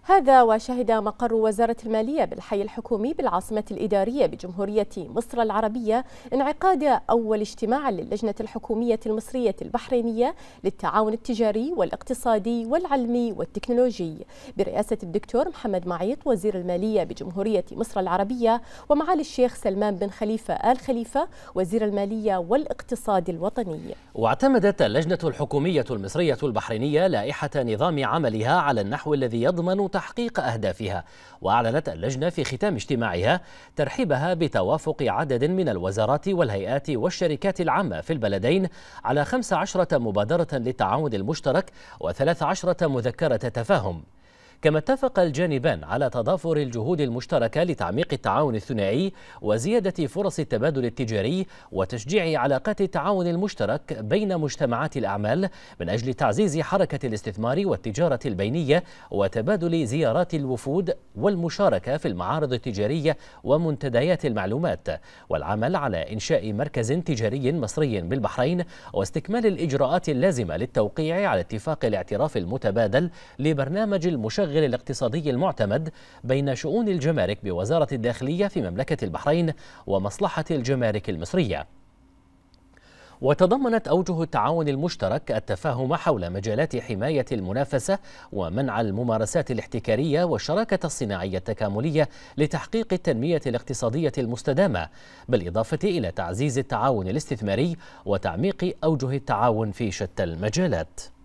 هذا وشهد مقر وزارة المالية بالحي الحكومي بالعاصمة الإدارية بجمهورية مصر العربية انعقاد أول اجتماع للجنة الحكومية المصرية البحرينية للتعاون التجاري والاقتصادي والعلمي والتكنولوجي برئاسة الدكتور محمد معيط وزير المالية بجمهورية مصر العربية ومعالي الشيخ سلمان بن خليفة آل خليفة وزير المالية والاقتصاد الوطني. واعتمدت اللجنة الحكومية المصرية البحرينية لائحة نظام عملها على النحو الذي يضمن تحقيق أهدافها. وأعلنت اللجنة في ختام اجتماعها ترحيبها بتوافق عدد من الوزارات والهيئات والشركات العامة في البلدين على 15 مبادرة للتعاون المشترك و13 مذكرة تفاهم. كما اتفق الجانبان على تضافر الجهود المشتركة لتعميق التعاون الثنائي وزيادة فرص التبادل التجاري وتشجيع علاقات التعاون المشترك بين مجتمعات الأعمال من أجل تعزيز حركة الاستثمار والتجارة البينية وتبادل زيارات الوفود والمشاركة في المعارض التجارية ومنتديات المعلومات، والعمل على إنشاء مركز تجاري مصري بالبحرين واستكمال الإجراءات اللازمة للتوقيع على اتفاق الاعتراف المتبادل لبرنامج المشغل الاقتصادي المعتمد بين شؤون الجمارك بوزارة الداخلية في مملكة البحرين ومصلحة الجمارك المصرية. وتضمنت أوجه التعاون المشترك التفاهم حول مجالات حماية المنافسة ومنع الممارسات الاحتكارية والشراكة الصناعية التكاملية لتحقيق التنمية الاقتصادية المستدامة، بالإضافة إلى تعزيز التعاون الاستثماري وتعميق أوجه التعاون في شتى المجالات.